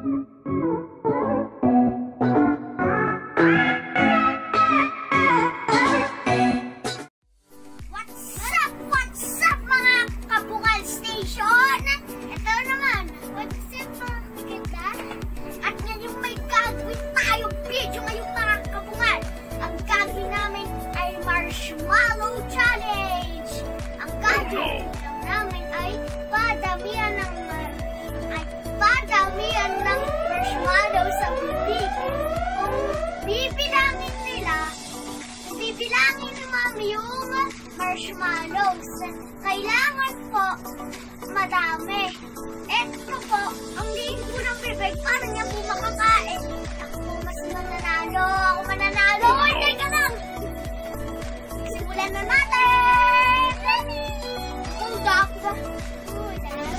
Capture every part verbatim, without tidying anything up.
Marshmallow Challenge! Ang gagawin lang namin ay padamihan ng ay padamihan ng marshmallow sa bibig. Kung bibilangin nila, bibilangin ni Mami yung marshmallows. Kailangan po madami. Ito po, ang liit po ng bibig, parang niya po makakain. Ako po mas mananalo. Ako mananalo. Ay, teka lang! Simulan na natin! Oh, dakda. Oh,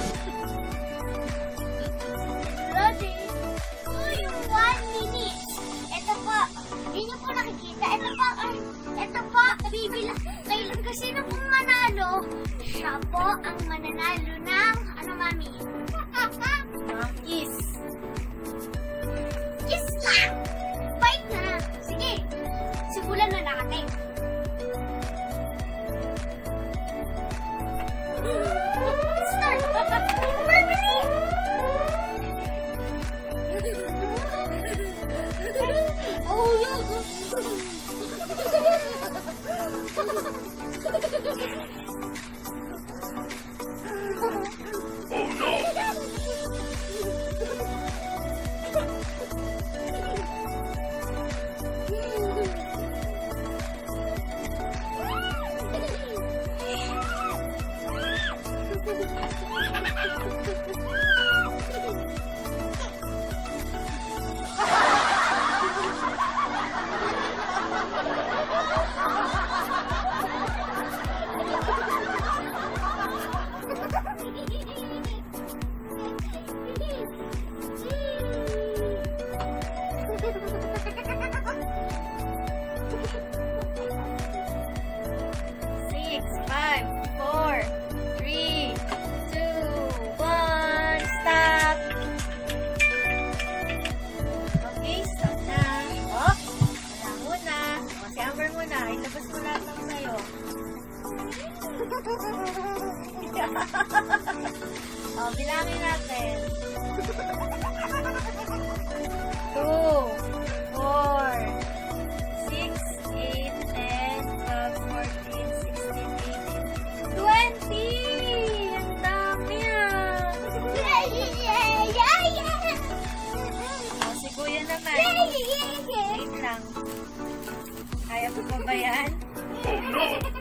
ready? Oh, yung one minute. Ito po, hindi nyo po nakikita. Ito po, ay, ito po, bibila. Kailan kasi na pong manalo, siya po ang mananalo ng, ano, Mami? Kiss. Kiss lang! Bite na! Sige, simulan na natin. Start! Marmalade! Oh, yeah! Oh, no! Six, five, four, three, two, one, stop! Okay, stop na. Oh, wala muna. O, si Amber muna. Ilabas mo lahat ng sayo. O, bilangin natin. Two, four, six, eight, ten, twelve, fourteen, sixteen, eighteen, twenty! Ang dami ah! O, si Kuya naman. Wait lang. Kaya mo pa ba yan? Oh, no!